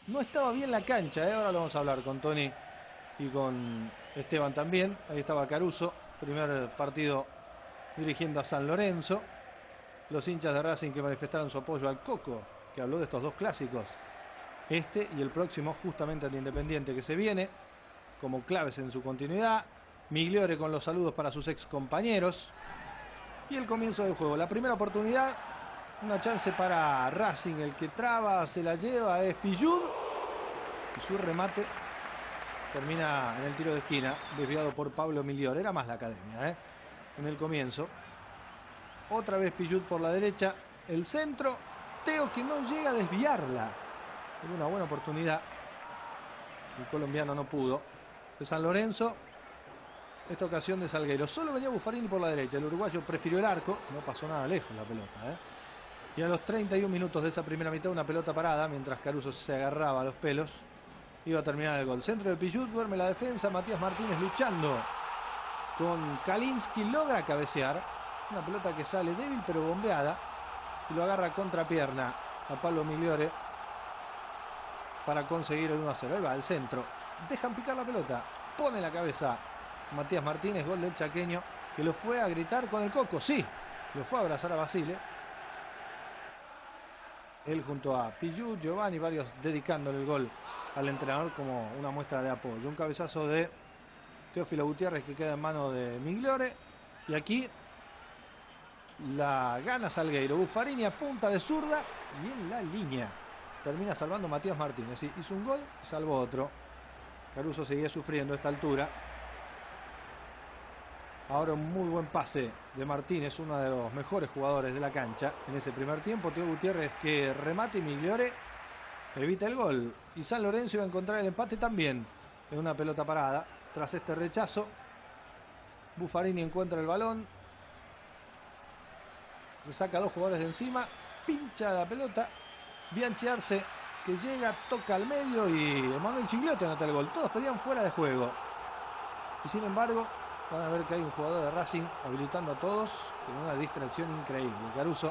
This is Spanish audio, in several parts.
No estaba bien la cancha, ahora lo vamos a hablar con Tony y con Esteban también. Ahí estaba Caruso, primer partido dirigiendo a San Lorenzo. Los hinchas de Racing que manifestaron su apoyo al Coco, que habló de estos dos clásicos, este y el próximo justamente ante Independiente que se viene, como claves en su continuidad. Migliore con los saludos para sus ex compañeros. Y el comienzo del juego, la primera oportunidad, una chance para Racing, el que traba, se la lleva, es Pillud, y su remate termina en el tiro de esquina, desviado por Pablo Migliore. Era más la academia, en el comienzo. Otra vez Pillud por la derecha, el centro, Teo que no llega a desviarla. Era una buena oportunidad, el colombiano no pudo. De San Lorenzo, esta ocasión de Salgueiro. Solo venía Buffarini por la derecha, el uruguayo prefirió el arco, no pasó nada lejos la pelota, Y a los 31 minutos de esa primera mitad, una pelota parada, mientras Caruso se agarraba a los pelos, iba a terminar el gol. Centro de Pillud, duerme la defensa, Matías Martínez luchando con Kalinski, logra cabecear, una pelota que sale débil pero bombeada, y lo agarra contrapierna a Pablo Migliore para conseguir el 1-0. Ahí va, el centro, dejan picar la pelota, pone la cabeza Matías Martínez, gol del chaqueño, que lo fue a gritar con el Coco, sí, lo fue a abrazar a Basile. Él junto a Pillud, Giovanni, varios dedicándole el gol al entrenador como una muestra de apoyo. Un cabezazo de Teófilo Gutiérrez que queda en mano de Migliore. Y aquí la gana Salgueiro. Buffarini a punta de zurda y en la línea termina salvando Matías Martínez. Sí, hizo un gol y salvó otro. Caruso seguía sufriendo a esta altura. Ahora un muy buen pase de Martínez, uno de los mejores jugadores de la cancha en ese primer tiempo. Teo Gutiérrez que remate y Migliore evita el gol. Y San Lorenzo iba a encontrar el empate también en una pelota parada. Tras este rechazo, Buffarini encuentra el balón. Le saca a dos jugadores de encima. Pincha la pelota. Bianchi Arce que llega, toca al medio y Emanuel Gigliotti anota el gol. Todos pedían fuera de juego. Y sin embargo, van a ver que hay un jugador de Racing habilitando a todos con una distracción increíble. Caruso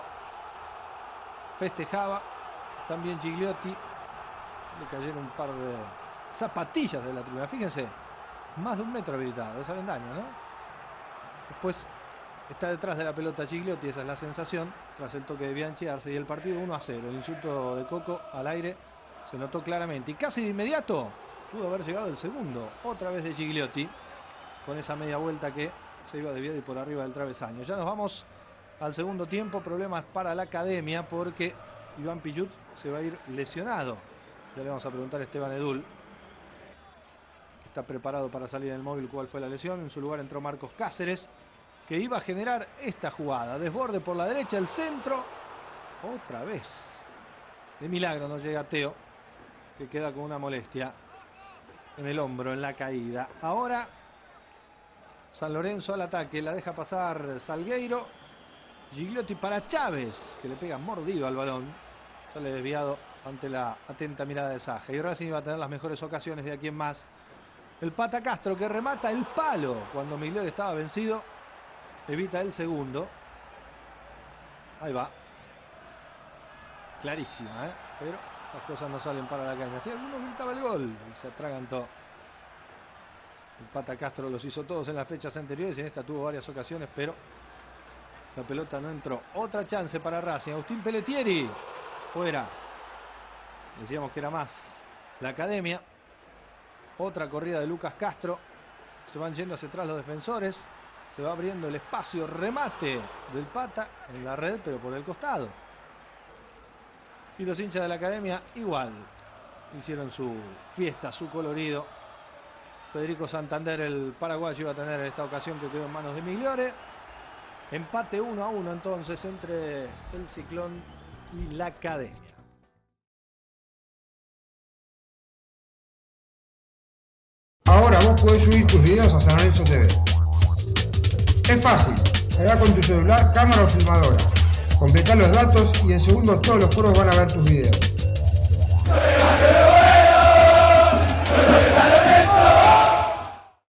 festejaba, también Gigliotti. Le cayeron un par de zapatillas de la tribuna. Fíjense, más de 1 metro habilitado. Saben daño, ¿no? Después está detrás de la pelota Gigliotti, esa es la sensación, tras el toque de Bianchi Arce. Y el partido 1-0. El insulto de Coco al aire se notó claramente. Y casi de inmediato pudo haber llegado el segundo. Otra vez de Gigliotti, con esa media vuelta que se iba desviado y por arriba del travesaño. Ya nos vamos al segundo tiempo. Problemas para la academia porque Iván Pillud se va a ir lesionado. Ya le vamos a preguntar a Esteban Edul, que está preparado para salir en el móvil, cuál fue la lesión. En su lugar entró Marcos Cáceres, que iba a generar esta jugada. Desborde por la derecha, el centro. Otra vez. De milagro no llega Teo, que queda con una molestia en el hombro, en la caída. Ahora San Lorenzo al ataque, la deja pasar Salgueiro. Gigliotti para Chávez, que le pega mordido al balón. Sale desviado ante la atenta mirada de Saja. Y Racing va a tener las mejores ocasiones de aquí en más. El Pata Castro que remata el palo cuando Migliore estaba vencido. Evita el segundo. Ahí va. Clarísima, pero las cosas no salen para la caña. Si alguno gritaba el gol y se atragantó. El Pata Castro los hizo todos en las fechas anteriores y en esta tuvo varias ocasiones, pero la pelota no entró. Otra chance para Racing. Agustín Pelletieri. Fuera. Decíamos que era más la academia. Otra corrida de Lucas Castro. Se van yendo hacia atrás los defensores. Se va abriendo el espacio. Remate del Pata en la red, pero por el costado. Y los hinchas de la academia igual. Hicieron su fiesta, su colorido. Federico Santander, el paraguayo, iba a tener en esta ocasión que quedó en manos de Migliore. Empate 1-1 entonces entre el Ciclón y la academia. Ahora vos podés subir tus videos a San Lorenzo TV. Es fácil, carga con tu celular, cámara o filmadora. Completá los datos y en segundos todos los foros van a ver tus videos.